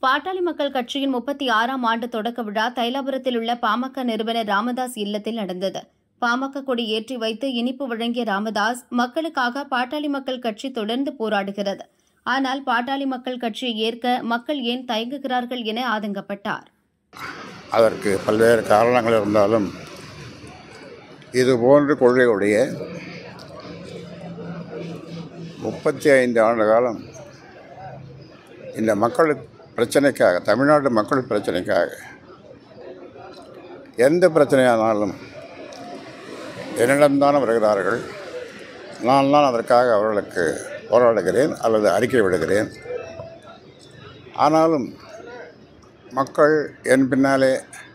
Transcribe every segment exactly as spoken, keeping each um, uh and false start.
பாட்டாளி மக்கள் கட்சியின் முப்பத்தி ஆறாம் ஆண்டு தொடக்க விழா தைலாபுரத்தில் உள்ள பாமக நிறுவனர் ராமதாஸ் இல்லத்தில் நடந்தது. பாமக கொடி ஏற்றி வைத்து இனிப்பு வழங்கிய ராமதாஸ், மக்களுக்காக பாட்டாளி மக்கள் கட்சி தொடர்ந்து போராடுகிறது. ஆனால் பாட்டாளி மக்கள் கட்சியை ஏற்க மக்கள் ஏன் தயங்குகிறார்கள் என ஆதங்கப்பட்டார். அதற்கு பல்வேறு காரணங்கள் இருந்தாலும் இதுபோன்ற கொள்கையுடைய முப்பத்தி ஐந்து ஆண்டு காலம் இந்த மக்கள் பிரச்சனைக்காக, தமிழ்நாட்டு மக்கள் பிரச்சனைக்காக எந்த பிரச்சனையானாலும் என்னிடம்தான் வருகிறார்கள். நான் தான் அதற்காக அவர்களுக்கு போராடுகிறேன் அல்லது அறிக்கை விடுகிறேன். ஆனாலும் மக்கள் என் பின்னாலே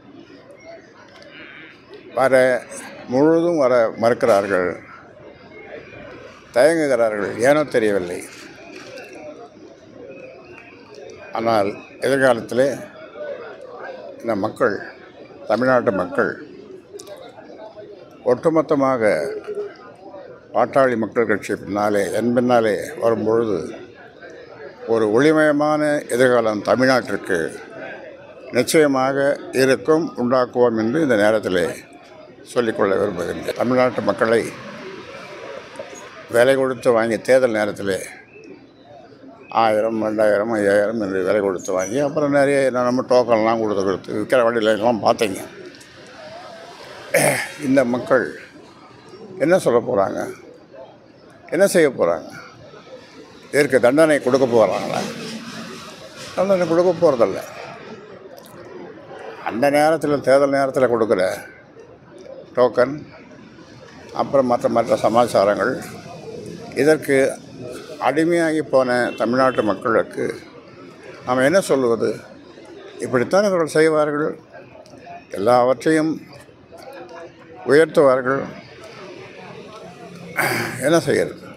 வர முழுதும் வர மறுக்கிறார்கள், தயங்குகிறார்கள். ஏனோ தெரியவில்லை. ஆனால் எதிர்காலத்திலே இந்த மக்கள், தமிழ்நாட்டு மக்கள் ஒட்டுமொத்தமாக பாட்டாளி மக்கள் கட்சி பின்னாலே, என் பின்னாலே வரும்பொழுது ஒரு ஒளிமயமான எதிர்காலம் தமிழ்நாட்டிற்கு நிச்சயமாக இருக்கும், உண்டாக்குவோம் என்று இந்த நேரத்தில் சொல்லிக்கொள்ள விரும்புகின்றேன். தமிழ்நாட்டு மக்களை விலை கொடுத்து வாங்கி தேர்தல் நேரத்தில் ஆயிரம் ரெண்டாயிரம் ஐயாயிரம் என்று விலை கொடுத்து வாங்கி அப்புறம் நிறைய நம்ம டோக்கன்லாம் கொடுத்து கொடுத்து விற்கிற வண்டியிலலாம் பார்த்தீங்க. இந்த மக்கள் என்ன சொல்ல போகிறாங்க, என்ன செய்ய போகிறாங்க? இதற்கு தண்டனை கொடுக்க போகிறாங்களா? தண்டனை கொடுக்க போகிறதில்ல. அந்த நேரத்தில், தேர்தல் நேரத்தில் கொடுக்குற டோக்கன், அப்புறம் மற்ற மற்ற சமாச்சாரங்கள், இதற்கு அடிமையாகி போன தமிழ்நாட்டு மக்களுக்கு நாம் என்ன சொல்வது? இப்படித்தான் இவர்கள் செய்வார்கள், எல்லாவற்றையும் உயர்த்துவார்கள். என்ன செய்கிறது?